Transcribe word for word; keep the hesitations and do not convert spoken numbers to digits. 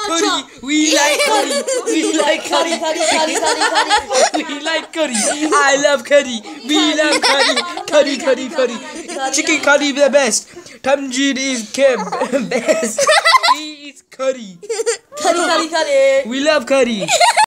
Curry. We like curry. We like curry. Curry, curry, curry, curry. We like curry. I love curry. We love curry. Curry, curry, curry. Chicken curry the best. Tanjir is keb best. He is curry. Curry, curry, curry. We love curry.